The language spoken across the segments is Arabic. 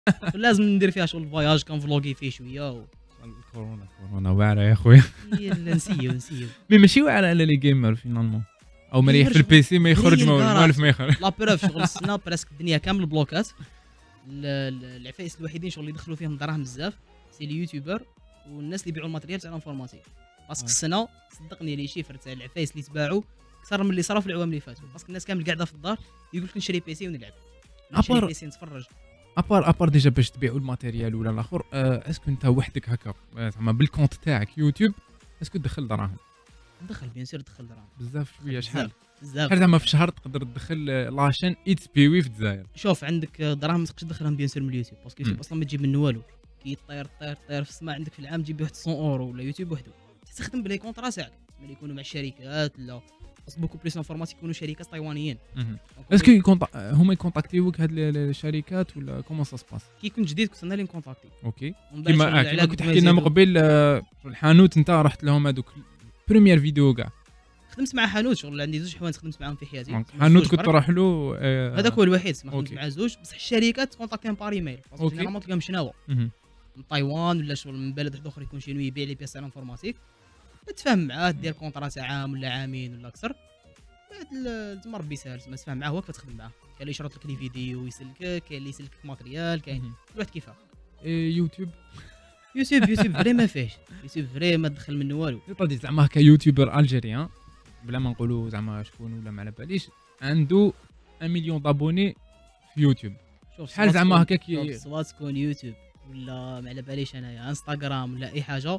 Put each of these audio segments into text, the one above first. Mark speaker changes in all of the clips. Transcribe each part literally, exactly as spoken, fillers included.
Speaker 1: لازم ندير فيها شغل فواياج كنفلوغي فيه شويه و...
Speaker 2: الكورونا كورونا واعره يا خويا.
Speaker 1: يلا نسيو نسيو
Speaker 2: مي ماشي واعره على لي جيمر فينالمون، او مريح في
Speaker 1: شغل
Speaker 2: البيسي ما يخرج
Speaker 1: هي
Speaker 2: موالف ما
Speaker 1: الكراج.
Speaker 2: يخرج.
Speaker 1: لا بروف شغل السنه براسك الدنيا كامل بلوكات. ال- ال- العفايس الوحيدين شغل اللي دخلوا فيهم دراهم بزاف سي اليوتيوبر والناس اللي يبيعوا الماتريال تاع الانفورماتيك. باسكو السنه صدقني لي شيفر تاع العفايس اللي تباعوا اكثر من اللي صرا في العوام اللي فاتوا، باسكو الناس كامل قاعده في الدار يقول لك نشري بيسي ونلعب، نشري
Speaker 2: أبار-
Speaker 1: بيسي نتفرج.
Speaker 2: ابار ابار ديجا باش تبيعوا الماتيريال ولا الاخر، آه، اسكو انت وحدك هكا آه، زعما بالكونت تاعك يوتيوب، اسكو تدخل دراهم
Speaker 1: دخل بيان سور دخل دراهم
Speaker 2: بزاف شويه؟ شحال
Speaker 1: بزاف بزاف.
Speaker 2: شحال زعما في الشهر تقدر تدخل آه، لاشين ايتس بيوي في الجزائر؟
Speaker 1: شوف عندك دراهم ما تقدرش تدخلهم بيان سور من اليوتيوب، باسكو
Speaker 2: مم.
Speaker 1: اليوتيوب اصلا ما تجيب منه والو. كي طير طير طير في السماء عندك في العام تجيب واحد مية اورو، ولا يوتيوب وحده تستخدم بلي كونطرا تاعك ملي يكونوا مع الشركات. لا باسكو بوكو بليس انفورماتيك يكونوا شركات تايوانيين.
Speaker 2: مهم.
Speaker 1: دونك
Speaker 2: اسكو يكونط... هما يكونتاكتيوك هاد ال- الشركات ولا كومون سا سباس؟
Speaker 1: كي يكون جديد كنت انا اللي نكونتاكتي
Speaker 2: اوكي
Speaker 1: ومن بعد
Speaker 2: كيما
Speaker 1: شغل
Speaker 2: آه،
Speaker 1: على
Speaker 2: كيما
Speaker 1: قد
Speaker 2: كنت
Speaker 1: ما
Speaker 2: حكي لنا من
Speaker 1: يزيدوا.
Speaker 2: قبل آه، الحانوت انت رحت لهم هذوك بريمير فيديو كاع،
Speaker 1: خدمت مع حانوت شغل عندي زوج حوانت خدمت معاهم في حياتي.
Speaker 2: دونك
Speaker 1: زوج
Speaker 2: حانوت كنت
Speaker 1: برك.
Speaker 2: تروح له آه،
Speaker 1: هذاك هو الوحيد ما خدمت
Speaker 2: أوكي.
Speaker 1: مع زوج، بصح الشركات كونتاكتيهم بار ايميل باسكو
Speaker 2: أوكي.
Speaker 1: جينيرالمون تلقاهم شناوه
Speaker 2: مهم.
Speaker 1: من تايوان ولا شغل من بلد واحد اخر يكون شنو يبيع لي بياس تاع الانفورماتيك، تتفاهم معاه دير كونطرا تاع عام ولا عامين ولا اكثر. بعد ال- تما ربي يسهل تما تفهم معاه هو كيف تخدم معاه. كاين اللي يشرط لك لي فيديو ويسلكك، كاين اللي يسلكك ماتريال، كاين
Speaker 2: مهم.
Speaker 1: كل واحد كيفاه.
Speaker 2: إيه، يوتيوب
Speaker 1: يوتيوب يوتيوب فري ما فيهش، يوتيوب فري ما تدخل منه والو.
Speaker 2: يطلع زعما هكا يوتيوبر الجيريان بلا ما نقولوا زعما شكون ولا ما على باليش، عنده واحد مليون دابوني في يوتيوب.
Speaker 1: شوف
Speaker 2: شحال
Speaker 1: سواء
Speaker 2: زعما
Speaker 1: تكون-
Speaker 2: هكاك ي-
Speaker 1: شوف، سواء تكون يوتيوب ولا ما على باليش انايا انستغرام ولا اي حاجه،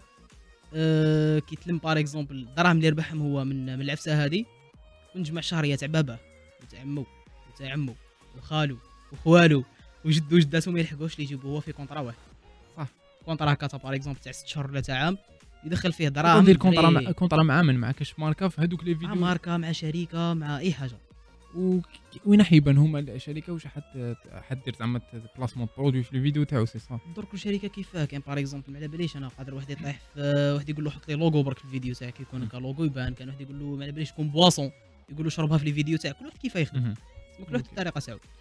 Speaker 1: أه كي تلم بار اكزومبل الدراهم اللي ربحهم هو من من العفسه هذه، ونجمع شهريه تاع باباه وتاع عمو وتاع عمو وخالو وخوالو وجدو وجداتهم ما يلحقوش اللي يجيبوا هو في كونطرا واحد.
Speaker 2: صح.
Speaker 1: كونطرا هكا بار اكزومبل تاع ست شهور ولا تاع عام يدخل فيه
Speaker 2: تقدر
Speaker 1: دراهم.
Speaker 2: دير كونطرا
Speaker 1: فري.
Speaker 2: مع كونطرا مع من مع كاش ماركه في هذوك لي
Speaker 1: مع
Speaker 2: فيديو.
Speaker 1: ماركه مع شركه مع اي حاجه.
Speaker 2: و- وين يبان هما الشركه واش حد حد دير زعما بلاسمون برودوي في الفيديو تاعو سي صح.
Speaker 1: درك كل شركه كيفاه. كاين باغ اكزومبل ما على باليش انا قادر واحد يطيح في واحد يقول له حط لي لوغو برك في الفيديو تاعك يكون
Speaker 2: مم.
Speaker 1: هكا لوغو يبان. كان واحد يقول له ما على باليش يكون بواسون يقول له شربها في الفيديو تاعك. كل واحد كيفاه يخدم.
Speaker 2: مهم.
Speaker 1: كل واحد
Speaker 2: أوكي.
Speaker 1: الطريقه تاعو.